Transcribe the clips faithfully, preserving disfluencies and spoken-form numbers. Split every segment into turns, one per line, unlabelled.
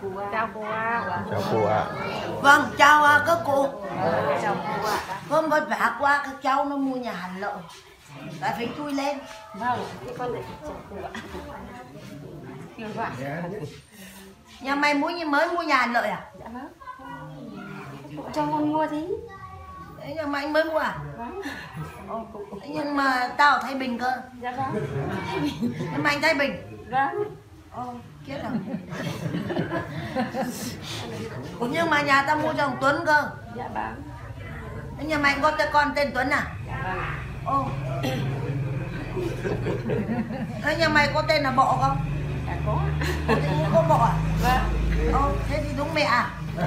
cụ ạ. Chào cụ ạ.
Chào cô ạ.
Vâng, chào uh, các cụ.
Chào cụ ạ.
Hôm vất vả quá các cháu nó mua nhà Hà Nội. Lại phải chui lên.
Vâng, cái con này chào cụ ạ. Kêu gọi.
Nhà mày muốn mới mua nhà Hà Nội à?
Dạ vâng. Cụ cho con mua tí.
Đấy, nhà mày mới mua à?
Vâng. Ồ, cụ.
Nhưng mà tao ở Thái Bình cơ.
Dạ vâng.
Nhưng mà anh Thái Bình.
Vâng.
Ồ, chết rồi. Nhưng mà nhà tao mua cho thằng Tuấn cơ.
Dạ vâng.
Nhà mày có con tên Tuấn à?
Dạ vâng.
Ồ. Thế nhà mày có tên là Bộ không?
Dạ có.
Có Bộ à?
Vâng.
Ồ, thế thì đúng mẹ à?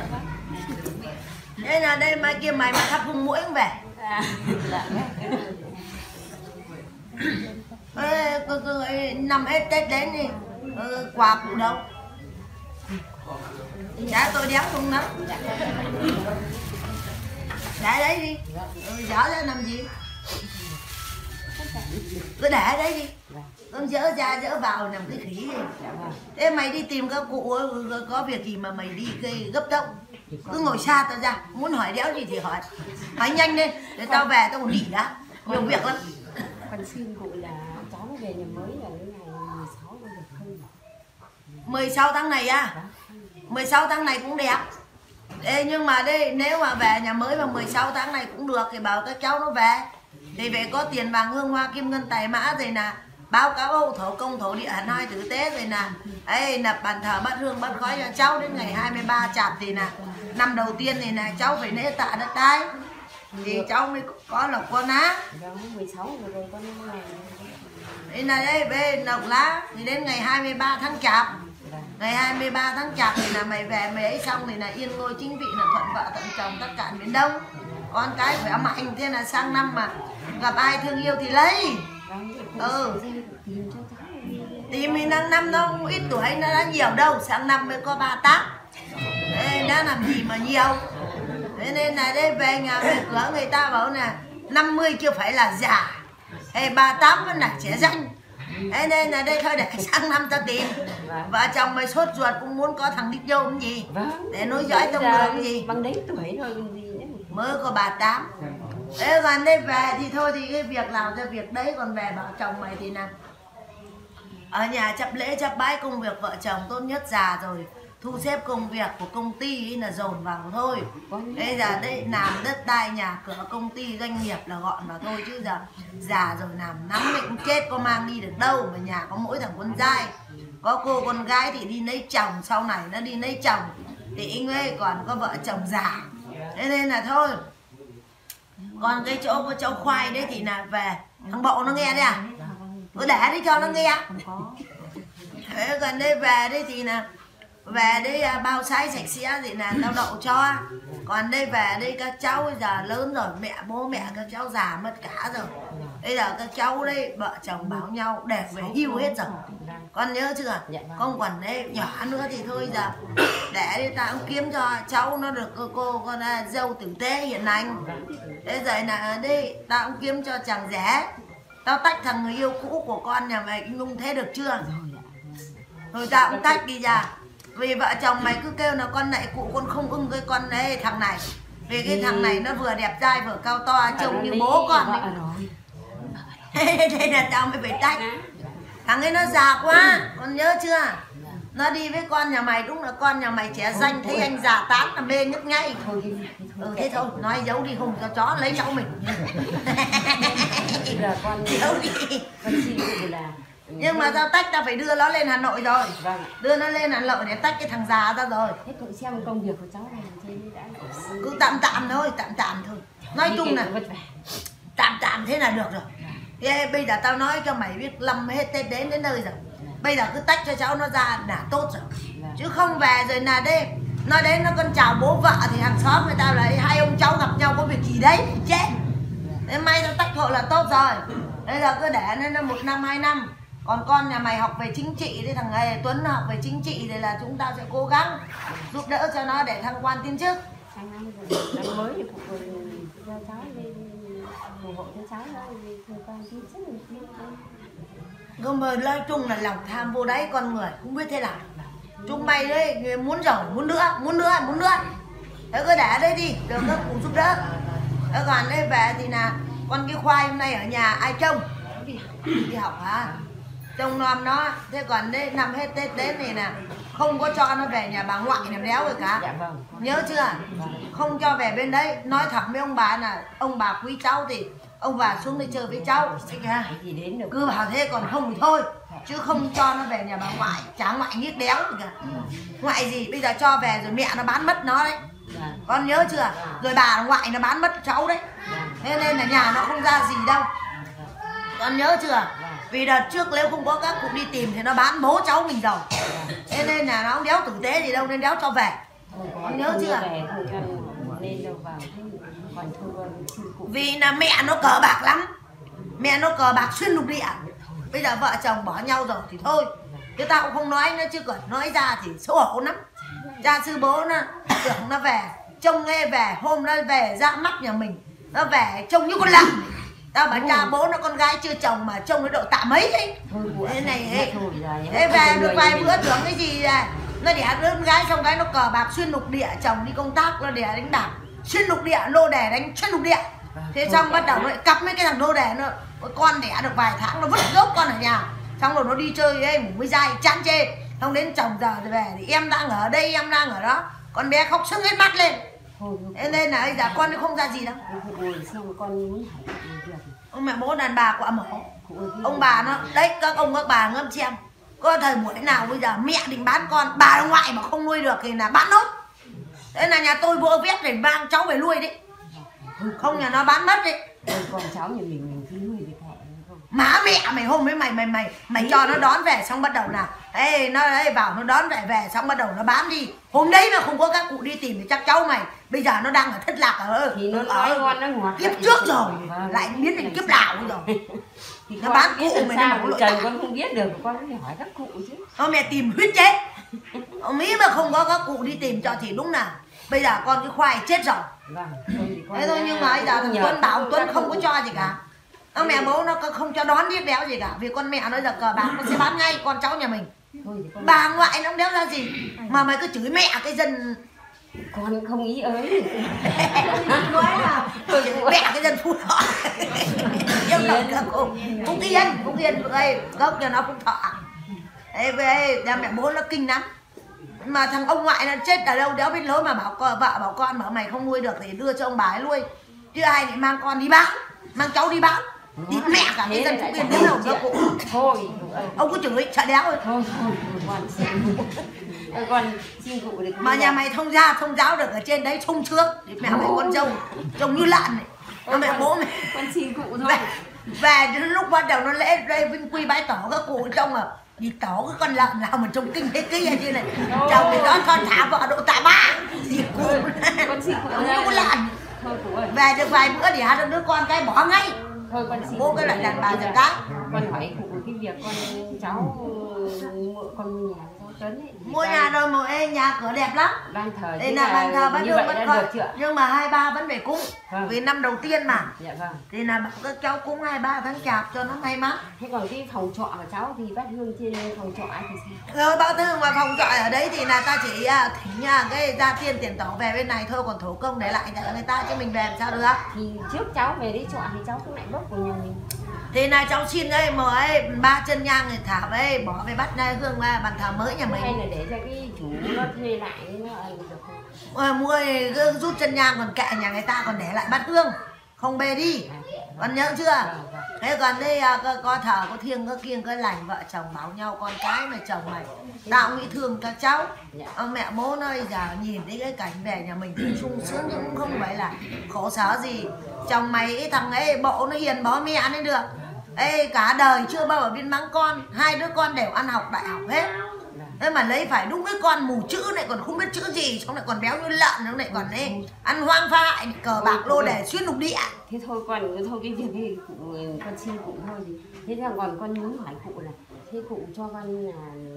Thế là đây mai kia mày mà thắp hung mũi cũng về.
Dạ. Dạ.
Ê, cứ, cứ, năm hết Tết đến đi. Ừ, quà cụ đâu? Dạ tôi đéo không lắm. Để đấy đi. Ừ, dở ra làm gì? Cứ để đấy đi. Con dỡ ra dỡ vào làm cái khỉ đi. Thế mày đi tìm các cụ có việc gì mà mày đi cái gấp tốc. Cứ ngồi xa tao ra, muốn hỏi đéo gì thì hỏi. Hỏi nhanh lên, để tao về tao còn nghỉ đã. Nhiều việc lắm.
Con xin cụ là cháu nó về nhà mới là đến ngày mười sáu có được không?
mười sáu tháng này à? mười sáu tháng này cũng đẹp. Ê, nhưng mà đây nếu mà về nhà mới vào mười sáu tháng này cũng được thì bảo các cháu nó về. Thì về có tiền vàng hương hoa kim ngân tài mã rồi nè, báo cáo hậu thổ công thổ địa hẳn hoi tử tế rồi nè. Ê, nạp bàn thờ bắt hương bắt khói cho cháu đến ngày hai mươi ba chạp thì nè. Năm đầu tiên thì nè cháu phải lễ tạ đất đai. Thì cháu mới có lộc con á.
Vâng, mười sáu rồi rồi con này.
Đây là đây bên lộc lá thì đến ngày hai mươi ba tháng chạp. Ngày hai mươi ba tháng chạp thì là mày về mày ấy xong thì là yên ngôi chính vị là thuận vợ thuận chồng tất cả miền Đông. Con cái khỏe mạnh thế là sang năm mà gặp ai thương yêu thì lấy. Ừ. Tìm mình đang năm nó cũng ít tuổi nó đã nhiều đâu, sang năm mới có ba tác. Ê, đã làm gì mà nhiều. Thế nên là đây về nhà về cửa người ta bảo là năm mươi chưa phải là già. Ê, ba mươi tám vẫn là trẻ danh. Thế nên là đây thôi để sang năm ta tìm. Vợ chồng mày sốt ruột cũng muốn có thằng đích dâu cái gì. Để nối dõi tông đường cái gì.
Bằng đấy tuổi thôi còn gì nữa.
Mới có ba mươi tám. Thế còn đây về thì thôi thì cái việc nào cho việc đấy. Còn về bảo chồng mày thì làm ở nhà chấp lễ chấp bái công việc vợ chồng tốt nhất già rồi. Thu xếp công việc của công ty ấy là dồn vào thôi. Bây giờ đây làm đất đai nhà cửa công ty doanh nghiệp là gọn vào thôi. Chứ giờ già rồi làm nắm định chết có mang đi được đâu. Mà nhà có mỗi thằng con trai. Có cô con gái thì đi lấy chồng. Sau này nó đi lấy chồng thì anh ấy còn có vợ chồng già. Thế nên là thôi. Còn cái chỗ có cháu khoai đấy thì là về. Thằng Bộ nó nghe đấy à? Cứ để đi cho nó nghe. Thế còn đây về đây thì là về đây bao sái sạch sẽ thì là tao đậu cho. Còn đây về đây các cháu bây giờ lớn rồi, mẹ bố mẹ các cháu già mất cả rồi. Bây giờ các cháu đây vợ chồng bảo nhau để về hưu hết rồi. Con nhớ chưa? Không còn đây nhỏ nữa thì thôi giờ để đây tao cũng kiếm cho cháu nó được cô, cô con dâu tử tế hiền lành. Thế rồi là đây tao cũng kiếm cho chàng rể. Tao tách thằng người yêu cũ của con nhà mày Nhung thế được chưa? Thôi tao cũng tách đi ra. Vì vợ chồng mày cứ kêu là con này cụ con không ưng cái con này thằng này. Vì cái thằng này nó vừa đẹp trai vừa cao to trông như bố con ấy. Thế là tao mới phải tách. Thằng ấy nó già quá, con nhớ chưa? Nó đi với con nhà mày đúng là con nhà mày trẻ danh. Thấy anh già tán là mê nhất ngay. Ừ thế thôi, nói giấu đi không cho chó lấy cháu mình.
Giờ con
giấu đi.
Con xin cụ là
nhưng mà tao tách tao phải đưa nó lên Hà Nội rồi.
Vâng.
Đưa nó lên Hà Nội để tách cái thằng già ra rồi.
Thế cậu xem công việc của cháu này trên đã
cứ tạm tạm thôi, tạm tạm thôi. Nói chung là tạm tạm thế là được rồi. Thế bây giờ tao nói cho mày biết lâm hết Tết đến đến nơi rồi. Bây giờ cứ tách cho cháu nó ra là tốt rồi. Chứ không về rồi là đây nó đến nó còn chào bố vợ thì hàng xóm người ta lại hai ông cháu gặp nhau có việc gì đấy chết. Thế may tao tách hộ là tốt rồi. Bây giờ cứ để nó một năm hai năm. Còn con nhà mày học về chính trị thì thằng này Tuấn học về chính trị thì là chúng ta sẽ cố gắng giúp đỡ cho nó để thăng quan tiến chức.
Sang năm rồi, năm mới thì phục hồi cho cháu lên ủng hộ cho cháu đó thì thăng quan tiến chức được.
Không mà nói chung là lòng tham vô đáy con người không biết thế nào. chúng mày đấy muốn giỏi muốn nữa muốn nữa muốn nữa thế cứ để ở đây đi được các cụ giúp đỡ. Thế còn đây về thì là con cái khoai hôm nay ở nhà ai trông? Đi học hả? Trông nom nó. Thế còn đây năm hết Tết đến này nè không có cho nó về nhà bà ngoại làm đéo rồi cả.
Dạ vâng.
Nhớ chưa? Vâng. Không cho về bên đấy. Nói thẳng với ông bà là ông bà quý cháu thì ông bà xuống đây chơi với cháu.
Gì đến được.
Cứ bảo thế, còn không thì thôi. Chứ không cho nó về nhà bà ngoại. Chả ngoại nghiết đéo gì cả. Ngoại gì bây giờ cho về rồi mẹ nó bán mất nó đấy. Dạ. Con nhớ chưa? Rồi bà ngoại nó bán mất cháu đấy. Dạ. Thế nên là nhà nó không ra gì đâu. Con nhớ chưa? Dạ. Vì đợt trước nếu không có các cụ đi tìm thì nó bán bố cháu mình rồi. Thế nên là nó không đéo tử tế gì đâu nên đéo cho về. Con nhớ chưa? Vì là mẹ nó cờ bạc lắm. Mẹ nó cờ bạc xuyên lục địa. Bây giờ vợ chồng bỏ nhau rồi thì thôi. Chứ tao cũng không nói nữa, chứ còn nói ra thì xấu hổ lắm. Cha sư bố nó tưởng nó về trông nghe về hôm nó về ra mắt nhà mình nó về trông như con lợn. Tao bảo cha bố nó con gái chưa chồng mà trông nó độ tạ mấy ấy. Thế này ấy. Thế về được vài bữa tưởng cái gì là nó đẻ đứa con gái xong cái nó cờ bạc xuyên lục địa, chồng đi công tác nó đẻ đánh bạc xuyên lục địa, lô đẻ đánh xuyên lục địa. Thế xong bắt đầu nó lại cặp mấy cái thằng lô đẻ nó con đẻ được vài tháng nó vứt gốc con ở nhà. Xong rồi nó đi chơi ấy ngủ với dai chán chê. Xong đến chồng giờ thì về thì em đang ở đây em đang ở đó. Con bé khóc sưng hết mắt lên. Thế nên là bây giờ con nó không ra gì đâu. Ông mẹ bố đàn bà quả mổ. Ông bà nó đấy các ông các bà ngâm xem. Có thời buổi nào bây giờ mẹ định bán con, bà ngoại mà không nuôi được thì là bán nốt. Thế là nhà tôi vợ viết để mang cháu về nuôi đấy. Không nhà nó bán mất đấy.
Con cháu nhà mình mình cứ nuôi được họ.
Má mẹ mày hôm với mày mày mày mày cho nó đón về xong bắt đầu là ê nó đấy vào nó đón về về xong bắt đầu nó bán đi. Hôm đấy mà không có các cụ đi tìm thì chắc cháu mày bây giờ nó đang ở thất lạc ở
thì nó ở ngon nó ngọt
kiếp trước rồi lại biến thành kiếp đạo rồi. Thì nó bán cụ mày nó
một trời con không biết được, con phải hỏi các cụ chứ.
Thôi mẹ tìm huyết chết. Ông Mỹ mà không có các cụ đi tìm cho thì đúng là bây giờ con cái khoai chết rồi.
Vâng.
Thế thôi nhưng mà bây giờ Tuấn bảo Tuấn không có cho gì cả. Ông mẹ bố nó không cho đón biết đéo gì cả. Vì con mẹ nó giờ cờ bạc nó sẽ bán ngay con cháu nhà mình. Bà ngoại nó không đéo ra gì. Mà mày cứ chửi mẹ cái dân.
Con không ý ấy.
Nói là mẹ cái dân Phú Thọ. Yêu cầu các cụ Phúc Yên, Phúc Yên đây gốc cho nó Phú Thọ. Ê về mẹ bố nó kinh lắm. Mà thằng ông ngoại nó chết ở đâu đéo biết lối mà bảo con, vợ bảo con mà mày không nuôi được thì đưa cho ông bà ấy nuôi. Chứ ai lại mang con đi bán, mang cháu đi bán. Địt mẹ cả cái dân Phúc Yên đến đầu cho cụ.
Thôi,
ông cứ chửi sợ đéo rồi.
Thôi thôi, con xin con xin cụ được.
Mà nhà mày thông gia thông giáo được ở trên đấy sung sướng. Địt mẹ mày con dâu trông như lợn này. Nó mẹ bố mày.
Con xin cụ thôi.
Về, về lúc bắt đầu nó lễ đây vinh quy bái tỏ các cụ trong à. Đi tỏ cái con lợn nào mà trông kinh thế kia như này. Chồng thì đó con thả vợ độ tạ ba. Thì cụ
con xin cụ
như con lợn.
Thôi cụ ơi.
Về được vài bữa thì hả được đứa con cái bỏ ngay.
Thôi con xin
bố cái loại đàn bà giật cái.
Con hỏi cụ cái việc con cháu mượn con mua nhà cháu Tuấn ấy.
Mua nhà rồi mà ê, nhà cửa đẹp lắm.
Ban thờ.
Đây là ban thờ vẫn được vẫn còn. Nhưng mà hai ba vẫn phải cúng.
Vâng.
Vì năm đầu tiên mà.
Dạ vâng.
Thì là các cháu cúng hai ba tháng chạp cho nó may mắn.
Thế còn cái phòng trọ của cháu thì bác Hương trên phòng trọ thì sao?
Rồi bác Hương mà phòng trọ ở đấy thì là ta chỉ thỉnh cái ra tiền tiền tổ về bên này thôi, còn thổ công để lại cho người ta chứ mình về làm sao được.
Thì trước cháu về đấy trọ thì cháu cũng lại bốc của nhà mình.
Thì là cháu xin ấy mà ấy ba chân nhang người thả về bỏ về bắt này Hương qua bàn thờ mới nhà mình.
Hay là để cho cái chủ nó thuê lại nó được không?
À, mua rút chân nhang còn kệ nhà người ta còn để lại bắt Hương không bê đi. Còn nhớ chưa? Thế còn đây có, có thờ có thiêng có kiêng có lành, vợ chồng bảo nhau con cái mà chồng mày tao nghĩ thương cho cháu. Ông mẹ bố nói giờ nhìn thấy cái cảnh về nhà mình thì sung sướng nhưng cũng không phải là khổ sở gì. Chồng mày cái thằng ấy bộ nó hiền bó mẹ nên được. Ê cả đời chưa bao giờ biết mắng con, hai đứa con đều ăn học đại học hết. Thế mà lấy phải đúng cái con mù chữ này còn không biết chữ gì, xong lại còn béo như lợn, nó lại còn ấy ăn hoang pha lại cờ bạc lô đề xuyên lục địa.
Thế thôi con thôi cái việc này cụ con xin cụ thôi gì. Thế là còn con muốn hỏi cụ là thế cụ cho con là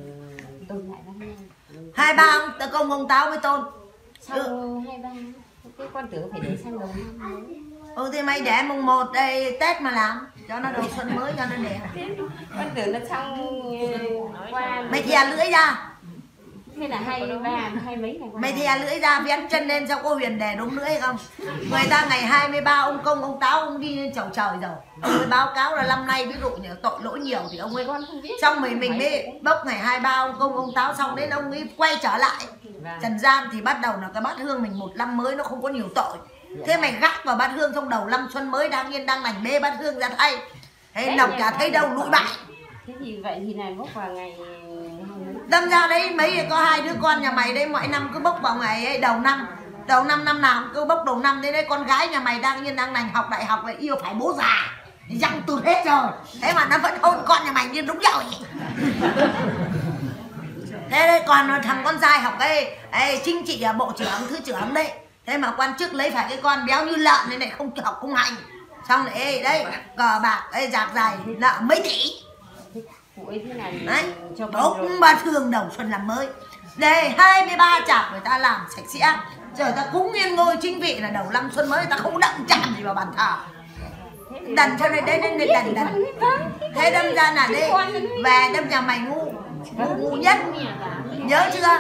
tôn lại bác Hương.
Hai ba ông công ông táo với tôn.
Sao hai ba cái con tưởng phải để sang đầu năm.
Ừ thì mày để mùng một đây Tết mà làm cho nó đầu xuân mới cho nó đẹp.
Con tưởng nó xong qua
mày thìa lưỡi ra.
Thế là hai ba hai mấy này.
Mày thè lưỡi ra vén chân lên sao cô Huyền đè đúng lưỡi không? Người ta ngày hai mươi ba ông công ông táo ông đi lên chầu trời rồi. Ông ấy báo cáo là năm nay ví dụ như tội lỗi nhiều thì ông ấy
con không biết.
Xong mình mình mới bốc ngày hai mươi ba ông công ông táo xong đến ông ấy quay trở lại trần gian thì bắt đầu là cái bát hương mình một năm mới nó không có nhiều tội. Thế mày gác vào bát hương trong đầu năm xuân mới đang yên đang lành bê bát hương ra thay. Thế nọc chả thấy đâu lụi bại.
Thế thì vậy thì này bốc vào ngày
đâm ra đấy mấy có hai đứa con nhà mày đấy mỗi năm cứ bốc vào ngày ấy, đầu năm đầu năm năm nào cứ bốc đầu năm đến đấy con gái nhà mày đang yên đang lành học đại học lại yêu phải bố già răng tụt hết rồi thế mà nó vẫn hôn con nhà mày như đúng rồi. Thế đây còn thằng con trai học cái ê, chính trị là bộ trưởng thứ trưởng đấy thế mà quan chức lấy phải cái con béo như lợn nên lại không học không hành xong lại ê, đấy cờ bạc ê, giạc dài nợ mấy tỷ. Đấy, bốc ba thương đầu xuân làm mới. Đây hai mươi ba chạp người ta làm sạch sẽ. Rồi ta cúng yên ngôi chính vị là đầu năm xuân mới người ta không động chạm gì vào bàn thờ. Đần cho nên đấy nên đần đần. Thế đâm ra là đấy về đâm nhà mày ngu ngu, ngu nhất. Nhớ chưa?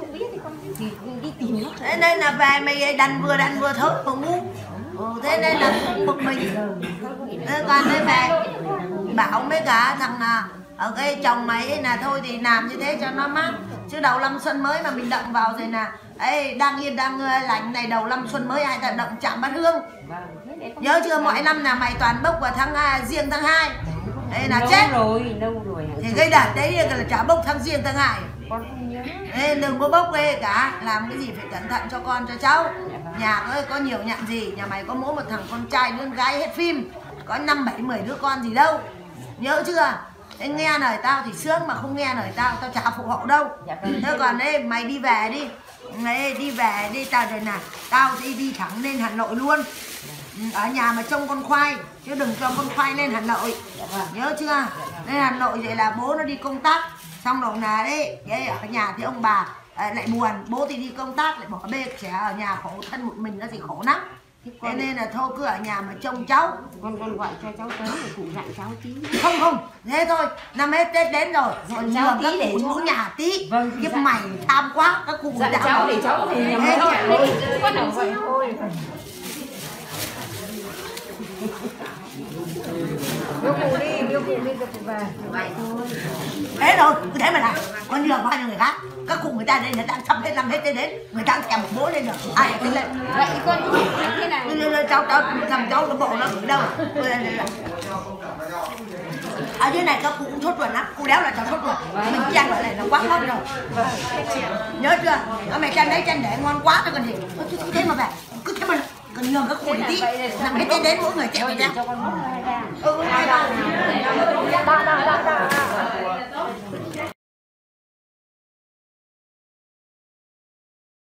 Thế nên là về mày đần vừa đần vừa thớt vừa ngu. Ừ, thế nên là bực mình. Thế còn đây về bảo mấy cả thằng ở cái chồng mày là thôi thì làm như thế cho nó mát chứ đầu năm xuân mới mà mình động vào rồi là ấy đang yên đang lành này đầu năm xuân mới ai ta động chạm bát hương. Nhớ chưa mọi năm là mày toàn bốc vào tháng uh, riêng tháng hai đây là chết
rồi lâu rồi
thì cái đợt đấy là chả bốc tháng riêng tháng hai
con không nhớ.
Ê, đừng có bốc về cả làm cái gì phải cẩn thận cho con cho cháu. Nhà ơi có nhiều nhặn gì nhà mày có mỗi một thằng con trai đứa con gái hết phim có năm bảy mười đứa con gì đâu nhớ chưa. Thế nghe lời tao thì sướng mà không nghe lời tao tao chả phụ hộ đâu. Thế còn đây mày đi về đi Ê, đi về đi tao rồi nè tao đi đi thẳng lên Hà Nội luôn ở nhà mà trông con khoai chứ đừng cho con khoai lên Hà Nội nhớ chưa. Lên Hà Nội vậy là bố nó đi công tác xong rồi là đấy, đấy ở nhà thì ông bà à, lại buồn bố thì đi công tác lại bỏ bê trẻ ở nhà khổ thân một mình nó thì khổ lắm. Thế nên là thôi cứ ở nhà mà trông cháu.
Con con gọi cho cháu tới để cụ dặn cháu tí.
Không không, thế thôi, năm hết Tết đến rồi. Còn nhường các cụ chỗ nhà tí.
Vâng,
kiếp mày tham quá, các cụ
dặn
đã
cháu
bảo.
để cháu thì nhầm
Thế
thôi.
thôi.
Con nào vậy thôi.
Đưa cụ đi, đưa cụ đi, đưa cụ về.
Vậy thôi.
Thế rồi, cứ thế mà làm. Con nhường bao nhiêu người khác. Các cụ người ta đây là đang sắp hết năm hết Tết đến. Người ta kèm một bố lên rồi. Ai cứ lên.
Vậy con thế nào?
Cháu cháu thằng cháu cái bộ nó ở đâu. Ở dưới này các cụ cũng sốt ruột lắm, cụ đéo là cháu sốt ruột. Mình chăn lại này nó quá ngon rồi. Nhớ chưa? Ở mày chăn đấy chăn để ngon quá rồi còn gì. Cứ thế mà về, cứ thế mà còn nhường các cụ tí. Nằm hết Tết đến mỗi người chạy về ra.
Cho con bốc hai ra.
Ừ, hai